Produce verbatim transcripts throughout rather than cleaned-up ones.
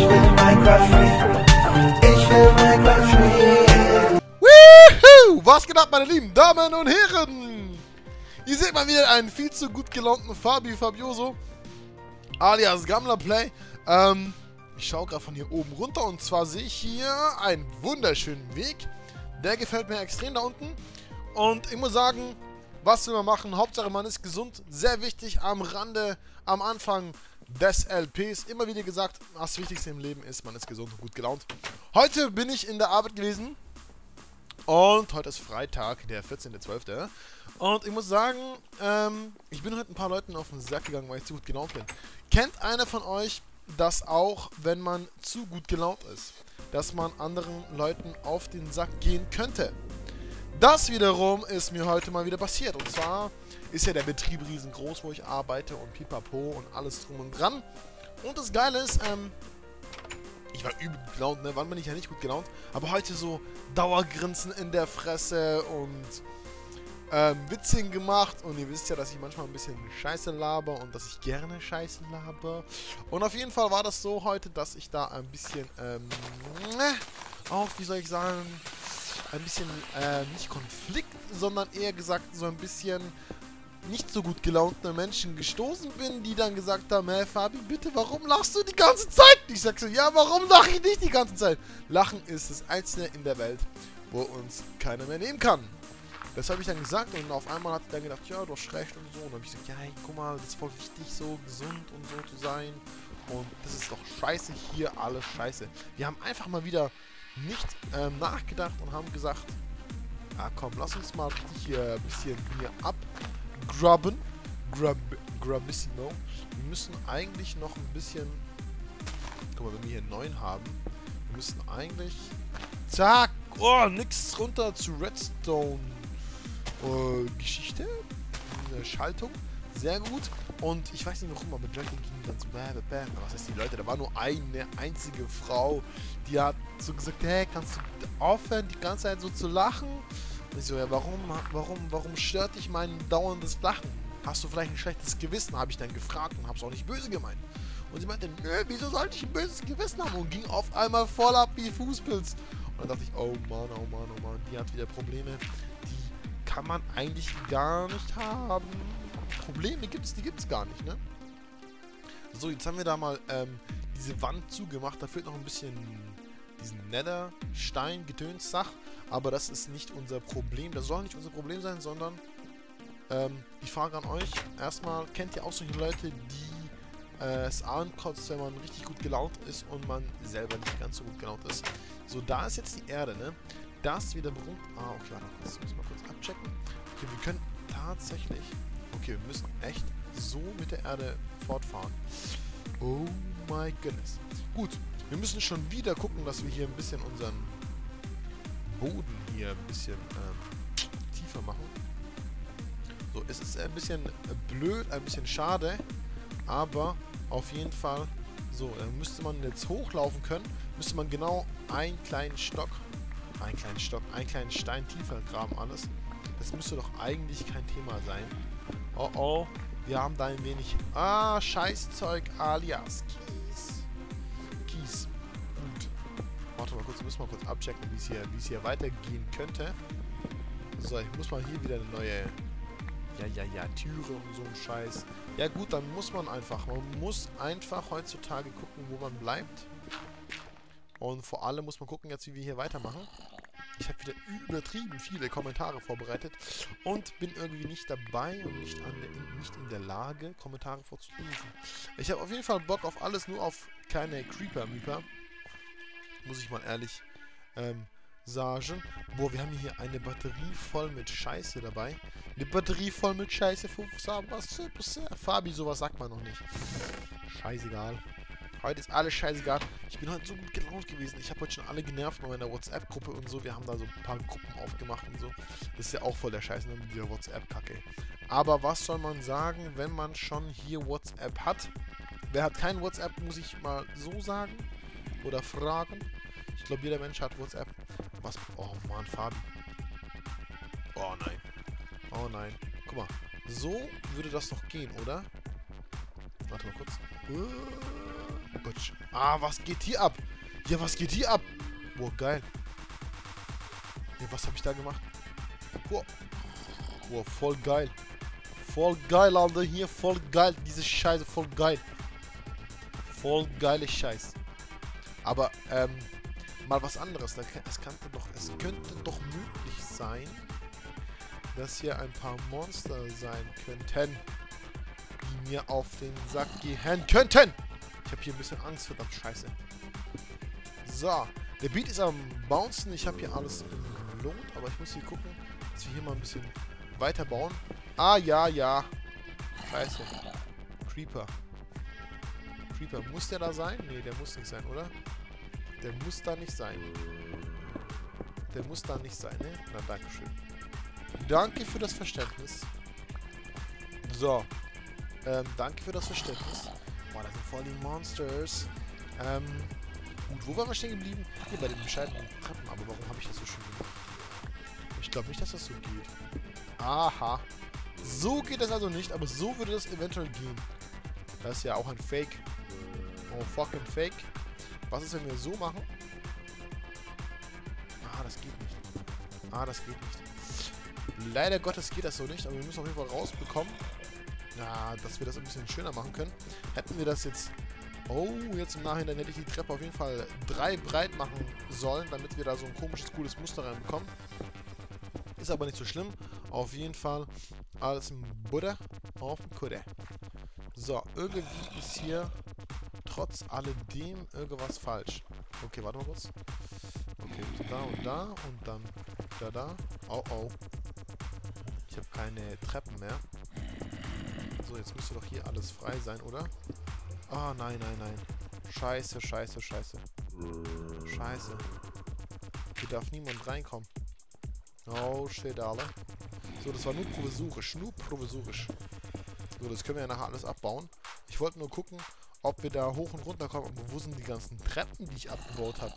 will Minecraft Free. Ich will Minecraft Free. Woohoo! Was geht ab, meine lieben Damen und Herren? Ihr seht mal wieder einen viel zu gut gelaunten Fabi Fabioso, alias Gammler Play. Ähm, ich schaue gerade von hier oben runter und zwar sehe ich hier einen wunderschönen Weg. Der gefällt mir extrem da unten. Und ich muss sagen, was will man machen? Hauptsache man ist gesund. Sehr wichtig am Rande, am Anfang des L Ps. Immer wieder gesagt, das Wichtigste im Leben ist, man ist gesund und gut gelaunt. Heute bin ich in der Arbeit gewesen. Und heute ist Freitag, der vierzehnte zwölfte Und ich muss sagen, ähm, ich bin heute ein paar Leuten auf den Sack gegangen, weil ich zu gut gelaunt bin. Kennt einer von euch das auch, wenn man zu gut gelaunt ist? Dass man anderen Leuten auf den Sack gehen könnte? Das wiederum ist mir heute mal wieder passiert. Und zwar ist ja der Betrieb riesengroß, wo ich arbeite und pipapo und alles drum und dran. Und das Geile ist, ähm, ich war übel gut gelaunt, ne? Wann bin ich ja nicht gut gelaunt? Aber heute so Dauergrinsen in der Fresse und ähm, Witzchen gemacht. Und ihr wisst ja, dass ich manchmal ein bisschen Scheiße laber und dass ich gerne Scheiße laber. Und auf jeden Fall war das so heute, dass ich da ein bisschen, ähm, auch, wie soll ich sagen, ein bisschen, äh, nicht Konflikt, sondern eher gesagt so ein bisschen nicht so gut gelaunte Menschen gestoßen bin, die dann gesagt haben, hey Fabi, bitte, warum lachst du die ganze Zeit? Ich sag so, ja, warum lache ich nicht die ganze Zeit? Lachen ist das Einzige in der Welt, wo uns keiner mehr nehmen kann. Das habe ich dann gesagt und auf einmal hat er dann gedacht, ja, du hast recht und so. Und dann habe ich gesagt, ja, hey, guck mal, das ist voll wichtig, so gesund und so zu sein. Und das ist doch scheiße hier, alles scheiße. Wir haben einfach mal wieder nicht ähm, nachgedacht und haben gesagt, ah komm, lass uns mal richtig hier ein bisschen hier abgrubben. Grub, grubissimo. Wir müssen eigentlich noch ein bisschen, guck mal, wenn wir hier neun haben, wir müssen eigentlich, zack, oh, nix runter zu Redstone äh, Geschichte, eine Schaltung, sehr gut. Und ich weiß nicht warum, aber mit Leuten ging dann so, bäh, bäh, bäh. Was heißt die Leute? Da war nur eine einzige Frau, die hat so gesagt, hey, kannst du aufhören, die ganze Zeit so zu lachen? Und ich so, ja, warum, warum, warum stört dich mein dauerndes Lachen? Hast du vielleicht ein schlechtes Gewissen? Habe ich dann gefragt und habe es auch nicht böse gemeint. Und sie meinte, nö, wieso sollte ich ein böses Gewissen haben? Und ging auf einmal voll ab wie Fußpilz. Und dann dachte ich, oh Mann, oh Mann, oh Mann, die hat wieder Probleme, die kann man eigentlich gar nicht haben. Probleme gibt's, die gibt's gar nicht, ne? So, jetzt haben wir da mal ähm, diese Wand zugemacht. Da fehlt noch ein bisschen diesen Nether-Stein, Gedöns-Sach. Aber das ist nicht unser Problem. Das soll nicht unser Problem sein, sondern ähm, die Frage an euch. Erstmal, kennt ihr auch solche Leute, die äh, es ankotzt, wenn man richtig gut gelaunt ist und man selber nicht ganz so gut gelaunt ist? So, da ist jetzt die Erde, ne? Das wieder beruht. Ah, okay, warte, das müssen wir kurz abchecken. Okay, wir können tatsächlich. Okay, wir müssen echt so mit der Erde fortfahren. Oh my goodness. Gut, wir müssen schon wieder gucken, dass wir hier ein bisschen unseren Boden hier ein bisschen ähm, tiefer machen. So, es ist ein bisschen blöd, ein bisschen schade, aber auf jeden Fall, so, dann müsste man jetzt hochlaufen können, müsste man genau einen kleinen Stock, einen kleinen Stock, einen kleinen Stein tiefer graben alles. Das müsste doch eigentlich kein Thema sein. Oh oh, wir haben da ein wenig, ah, Scheißzeug alias Kies. Kies. Gut. Warte mal kurz, müssen wir kurz abchecken, wie es hier, wie es hier weitergehen könnte. So, ich muss mal hier wieder eine neue, ja, ja, ja, Türe und so ein Scheiß. Ja gut, dann muss man einfach, man muss einfach heutzutage gucken, wo man bleibt. Und vor allem muss man gucken jetzt, wie wir hier weitermachen. Ich habe wieder übertrieben viele Kommentare vorbereitet und bin irgendwie nicht dabei und nicht, an der, nicht in der Lage, Kommentare vorzulesen. Ich habe auf jeden Fall Bock auf alles, nur auf keine Creeper-Meeper. Muss ich mal ehrlich ähm, sagen. Boah, wir haben hier eine Batterie voll mit Scheiße dabei. Eine Batterie voll mit Scheiße. Fabi, sowas sagt man noch nicht. Scheißegal. Heute ist alles scheißegal. Ich bin heute so gut gelaunt gewesen. Ich habe heute schon alle genervt mit meiner WhatsApp-Gruppe und so. Wir haben da so ein paar Gruppen aufgemacht und so. Das ist ja auch voll der Scheiß, ne, mit dieser WhatsApp-Kacke. Aber was soll man sagen, wenn man schon hier WhatsApp hat? Wer hat kein WhatsApp, muss ich mal so sagen? Oder fragen? Ich glaube, jeder Mensch hat WhatsApp. Was? Oh Mann, Fabi. Oh nein. Oh nein. Guck mal. So würde das doch gehen, oder? Warte mal kurz. Bitch. Ah, was geht hier ab? Ja, was geht hier ab? Boah, geil. Ja, was habe ich da gemacht? Boah. Boah, voll geil. Voll geil, Alter. Hier, voll geil. Diese Scheiße, voll geil. Voll geile Scheiß. Aber, ähm, mal was anderes. Es könnte doch, es könnte doch möglich sein, dass hier ein paar Monster sein könnten, die mir auf den Sack gehen könnten. Ich habe hier ein bisschen Angst, verdammt scheiße. So, der Beat ist am Bouncen. Ich habe hier alles im Lot, aber ich muss hier gucken, dass wir hier mal ein bisschen weiter bauen. Ah, ja, ja. Scheiße. Creeper. Creeper, muss der da sein? Nee, der muss nicht sein, oder? Der muss da nicht sein. Der muss da nicht sein, ne? Na, dankeschön. Danke für das Verständnis. So. Ähm, danke für das Verständnis. Boah, das sind voll die Monsters. Ähm, gut, wo waren wir stehen geblieben? Hier bei den bescheidenen Treppen. Aber warum habe ich das so schön gemacht? Ich glaube nicht, dass das so geht. Aha. So geht das also nicht, aber so würde das eventuell gehen. Das ist ja auch ein Fake. Oh, fucking Fake. Was ist, wenn wir so machen? Ah, das geht nicht. Ah, das geht nicht. Leider Gottes geht das so nicht, aber wir müssen auf jeden Fall rausbekommen, na, dass wir das ein bisschen schöner machen können. Hätten wir das jetzt... Oh, jetzt im Nachhinein hätte ich die Treppe auf jeden Fall drei breit machen sollen, damit wir da so ein komisches, cooles Muster reinbekommen. Ist aber nicht so schlimm. Auf jeden Fall alles im Butter auf dem Kutter. So, irgendwie ist hier trotz alledem irgendwas falsch. Okay, warte mal kurz. Okay, da und da und dann da, da. Oh, oh. Ich habe keine Treppen mehr. So, jetzt müsste doch hier alles frei sein, oder? Ah, oh, nein, nein, nein. Scheiße, scheiße, scheiße. Scheiße. Hier darf niemand reinkommen. Oh, shit, alle. So, das war nur provisorisch. Nur provisorisch. So, das können wir ja nachher alles abbauen. Ich wollte nur gucken, ob wir da hoch und runter kommen. Aber wo sind die ganzen Treppen, die ich abgebaut habe?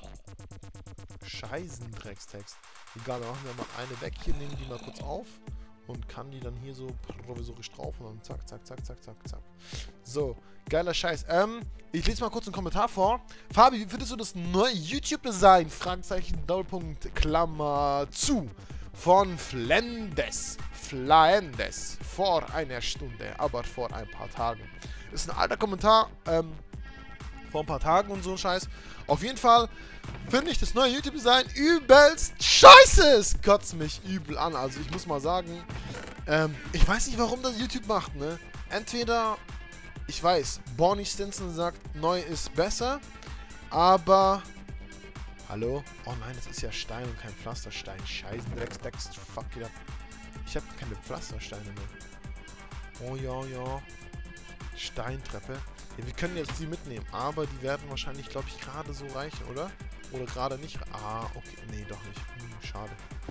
Scheißen Dreckstext. Egal, dann machen wir mal eine weg. Hier nehmen die mal kurz auf. Und kann die dann hier so provisorisch drauf. Und dann zack, zack, zack, zack, zack, zack. So, geiler Scheiß. Ähm, ich lese mal kurz einen Kommentar vor. Fabi, wie findest du das neue YouTube-Design? Fragezeichen, Doppelpunkt, Klammer zu. Von Flendes. Flendes. Vor einer Stunde, aber vor ein paar Tagen. Ist ein alter Kommentar, ähm, vor ein paar Tagen und so ein Scheiß. Auf jeden Fall finde ich das neue YouTube-Design übelst scheiße. Es kotzt mich übel an. Also ich muss mal sagen, ähm, ich weiß nicht, warum das YouTube macht, ne? Entweder, ich weiß, Bonnie Stinson sagt, neu ist besser, aber... Hallo? Oh nein, das ist ja Stein und kein Pflasterstein. Scheißen, Drecks, Drecks, fuck it up. Ich habe keine Pflastersteine mehr. Oh ja, ja. Steintreppe. Ja, wir können jetzt die mitnehmen, aber die werden wahrscheinlich, glaube ich, gerade so reichen, oder? Oder gerade nicht. Ah, okay. Nee, doch nicht. Hm, schade.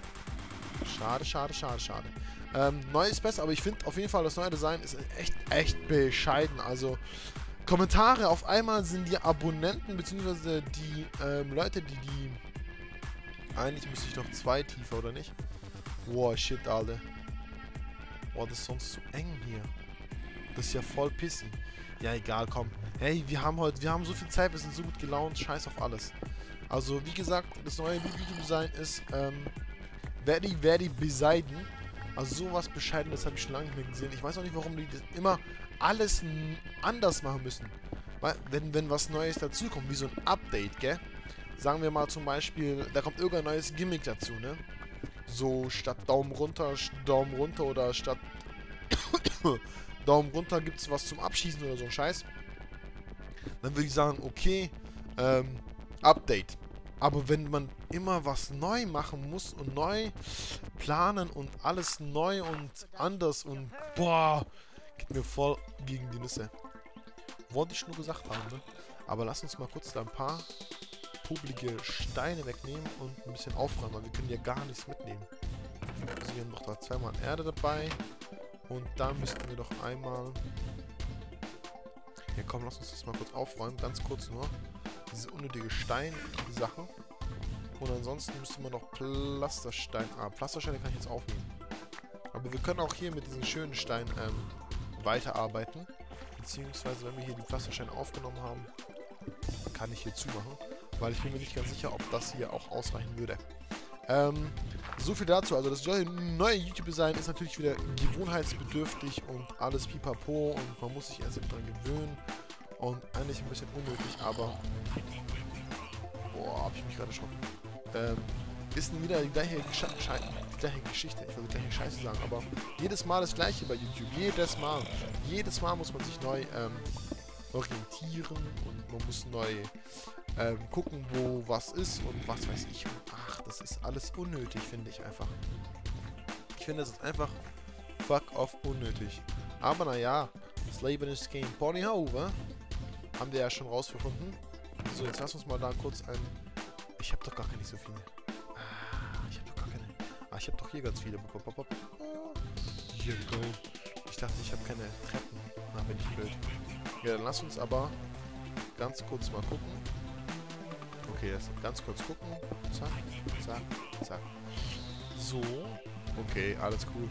Schade, schade, schade, schade. Ähm, neu ist besser, aber ich finde auf jeden Fall, das neue Design ist echt, echt bescheiden. Also, Kommentare, auf einmal sind die Abonnenten, beziehungsweise die ähm, Leute, die die... Eigentlich müsste ich noch zwei tiefer, oder nicht? Wow, shit, Alter. Boah, das ist sonst zu eng hier. Das ist ja voll pissy. Ja, egal, komm. Hey, wir haben heute, wir haben so viel Zeit, wir sind so gut gelaunt, scheiß auf alles. Also, wie gesagt, das neue YouTube-Design ist, ähm, very, very bescheiden. Also, sowas Bescheidenes habe ich schon lange nicht mehr gesehen. Ich weiß auch nicht, warum die das immer alles anders machen müssen. Weil, wenn, wenn was Neues dazukommt, wie so ein Update, gell? Sagen wir mal zum Beispiel, da kommt irgendein neues Gimmick dazu, ne? So, statt Daumen runter, Daumen runter oder statt Daumen runter gibt es was zum Abschießen oder so ein Scheiß. Dann würde ich sagen, okay, ähm, Update. Aber wenn man immer was neu machen muss und neu planen und alles neu und anders und boah, geht mir voll gegen die Nüsse. Wollte ich nur gesagt haben, ne? Aber lass uns mal kurz da ein paar publige Steine wegnehmen und ein bisschen aufräumen, weil wir können ja gar nichts mitnehmen. Also wir haben doch da zweimal Erde dabei. Und da müssten wir doch einmal... Ja komm, lass uns das mal kurz aufräumen, ganz kurz nur. Diese unnötige Stein-Sachen. Und ansonsten müsste man noch Pflasterstein... Ah, Pflastersteine kann ich jetzt aufnehmen. Aber wir können auch hier mit diesen schönen Steinen ähm, weiterarbeiten. Beziehungsweise, wenn wir hier die Pflastersteine aufgenommen haben, kann ich hier zumachen, weil ich bin mir nicht ganz sicher, ob das hier auch ausreichen würde. Ähm, so viel dazu. Also das neue YouTube-Design ist natürlich wieder gewohnheitsbedürftig und alles pipapo und man muss sich erst dran gewöhnen und eigentlich ein bisschen unnötig, aber boah, hab ich mich gerade erschrocken. Ähm, ist wieder die gleiche, Gesche die gleiche Geschichte. Ich will die gleiche Scheiße sagen, aber jedes Mal das gleiche bei YouTube. Jedes Mal. Jedes Mal muss man sich neu ähm, orientieren und man muss neu ähm, gucken, wo was ist und was weiß ich. Und ach, das ist alles unnötig, finde ich einfach. Ich finde, es ist einfach fuck off unnötig. Aber naja, das Leben ist kein Ponyhof, wa? Haben wir ja schon rausgefunden. So, jetzt lass uns mal da kurz ein... Ich habe doch gar keine so viele. Ah, ich habe doch gar keine... Ah, ich habe doch hier ganz viele. Hier, go. Ich dachte, ich habe keine Treppen. Na, bin ich blöd. Ja, dann lass uns aber ganz kurz mal gucken. Okay, jetzt ganz kurz gucken. Zack, zack, zack. So. Okay, alles cool.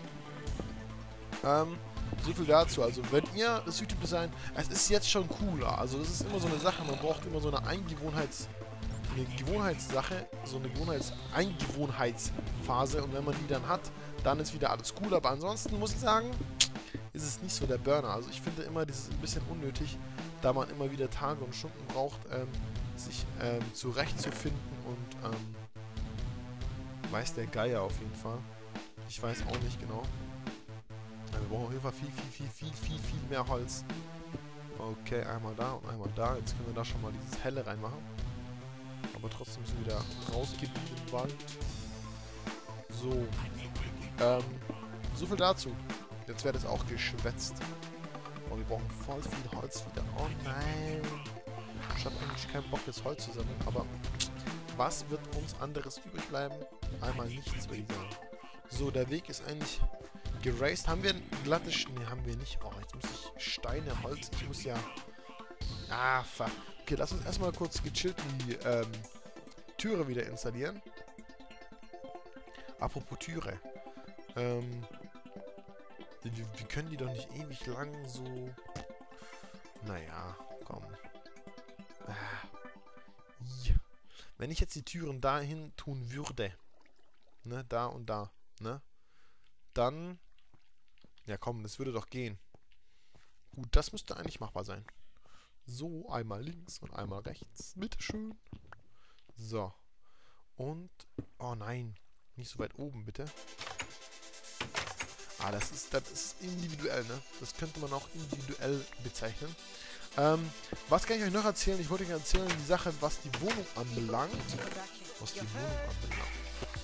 Ähm, so viel dazu. Also, wenn ihr das YouTube-Design... Es ist jetzt schon cooler. Also, das ist immer so eine Sache. Man braucht immer so eine Eingewohnheits... Eine Gewohnheitssache. So eine Gewohnheits... Eingewohnheitsphase. Und wenn man die dann hat, dann ist wieder alles cool. Aber ansonsten muss ich sagen, ist es nicht so der Burner. Also, ich finde immer, das ist ein bisschen unnötig, da man immer wieder Tage und Stunden braucht, ähm, sich ähm, zurechtzufinden und ähm, weiß der Geier auf jeden Fall. Ich weiß auch nicht genau. Ja, wir brauchen auf jeden Fall viel, viel, viel, viel, viel, viel mehr Holz. Okay, einmal da und einmal da. Jetzt können wir da schon mal dieses Helle reinmachen. Aber trotzdem müssen wir wieder rausgehen in den Wald. So. Ähm, so viel dazu. Jetzt wird es auch geschwätzt. Oh, wir brauchen voll viel Holz wieder. Oh nein. Ich habe eigentlich keinen Bock, jetzt Holz zu sammeln, aber was wird uns anderes übrig bleiben? Einmal nichts, würde ich sagen. So, der Weg ist eigentlich geraced. Haben wir ein glattes... Ne, haben wir nicht. Oh, jetzt muss ich Steine, Holz. Ich muss ja... Ah, fuck. Okay, lass uns erstmal kurz gechillt die ähm, Türe wieder installieren. Apropos Türe. Ähm... Wir, wir können die doch nicht ewig lang so... Naja, komm. Ah. Ja. Wenn ich jetzt die Türen dahin tun würde, ne, da und da, ne, dann, ja komm, das würde doch gehen. Gut, das müsste eigentlich machbar sein. So, einmal links und einmal rechts, bitteschön. So. Und, oh nein, nicht so weit oben, bitte. Ah, das ist, das ist individuell, ne? Das könnte man auch individuell bezeichnen. Ähm, was kann ich euch noch erzählen? Ich wollte euch erzählen, die Sache, was die Wohnung anbelangt. Was die Wohnung anbelangt.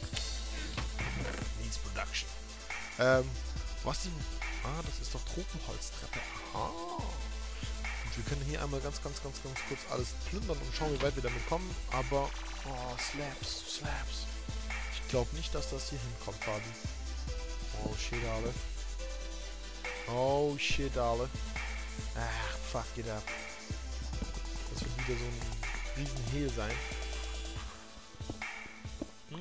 Needs Production. Ähm, was die... Ah, das ist doch Tropenholztreppe. Aha. Und wir können hier einmal ganz, ganz, ganz, ganz kurz alles plündern und schauen, wie weit wir damit kommen. Aber... Oh, Slabs, Slabs. Ich glaube nicht, dass das hier hinkommt, Fabi. Oh, shit, alle. Oh, shit, alle. Ach, fuck it up. Das wird wieder so ein riesen Hehl sein. Hm?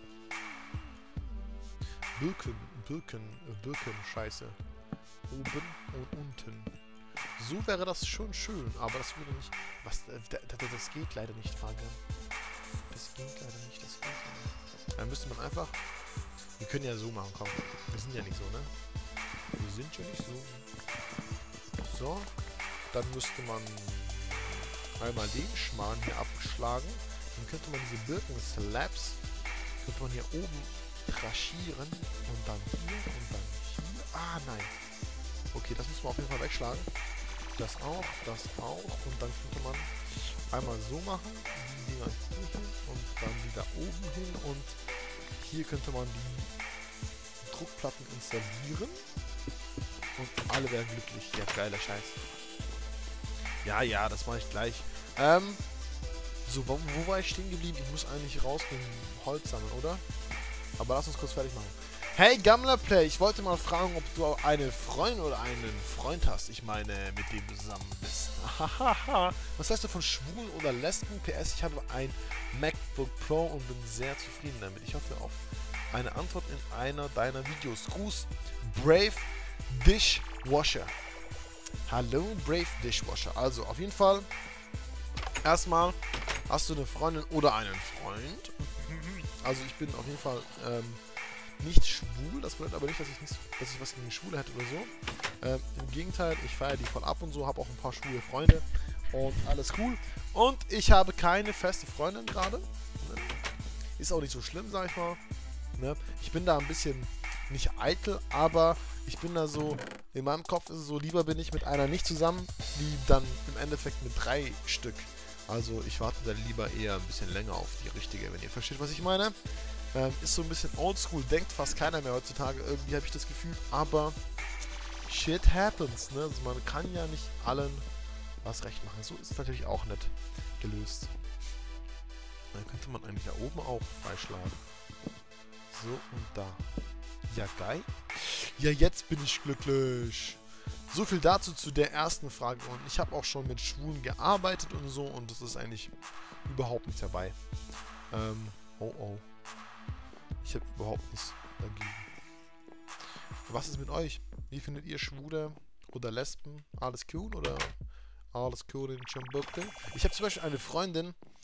Birken, Birken, Birken, Scheiße. Oben und unten. So wäre das schon schön, aber das würde nicht... Was, das geht leider nicht, Fabian. Das geht leider nicht, das geht leider nicht. Dann müsste man einfach... Wir können ja so machen, komm. Wir sind ja nicht so, ne? Wir sind ja nicht so. So. Dann müsste man einmal den Schmarrn hier abschlagen. Dann könnte man diese Birken-Slabs könnte man hier oben traschieren. Und dann hier und dann hier. Ah, nein. Okay, das müssen wir auf jeden Fall wegschlagen. Das auch, das auch. Und dann könnte man einmal so machen. Die Dinger hier hin und dann die da oben hin. Und hier könnte man die Druckplatten installieren. Und alle werden glücklich. Ja, geiler Scheiß. Ja, ja, das mache ich gleich. Ähm, so, wo, wo war ich stehen geblieben? Ich muss eigentlich rausgehen, Holz sammeln, oder? Aber lass uns kurz fertig machen. Hey, Gammlerplay, ich wollte mal fragen, ob du eine Freundin oder einen Freund hast. Ich meine, mit dem du zusammen bist. Hahaha. Was heißt du von Schwulen oder Lesben? P S, ich habe ein MacBook Pro und bin sehr zufrieden damit. Ich hoffe auf eine Antwort in einer deiner Videos. Gruß, Brave Dishwasher. Hallo, Brave Dishwasher. Also, auf jeden Fall Erstmal, hast du eine Freundin oder einen Freund? Also ich bin auf jeden Fall ähm, nicht schwul. Das bedeutet aber nicht, dass ich, nicht, dass ich was gegen Schwule hätte oder so. Ähm, Im Gegenteil, ich feiere die voll ab und so, habe auch ein paar schwule Freunde. Und alles cool. Und ich habe keine feste Freundin gerade. Ne? Ist auch nicht so schlimm, sag ich mal. Ne? Ich bin da ein bisschen nicht eitel, aber ich bin da so, in meinem Kopf ist es so, lieber bin ich mit einer nicht zusammen, wie dann im Endeffekt mit drei Stück. Also ich warte dann lieber eher ein bisschen länger auf die richtige, wenn ihr versteht, was ich meine. Ähm, ist so ein bisschen oldschool, denkt fast keiner mehr heutzutage, irgendwie habe ich das Gefühl, aber shit happens, ne? Also man kann ja nicht allen was recht machen. So ist es natürlich auch nicht gelöst. Dann könnte man eigentlich da oben auch freischlagen. So und da. Ja, geil. Ja, jetzt bin ich glücklich. So viel dazu zu der ersten Frage. Und ich habe auch schon mit Schwulen gearbeitet und so. Und das ist eigentlich überhaupt nichts dabei. Ähm, oh oh. Ich habe überhaupt nichts dagegen. Was ist mit euch? Wie findet ihr Schwule oder Lesben? Alles cool oder alles cool in Chambukte? Ich habe zum Beispiel eine Freundin,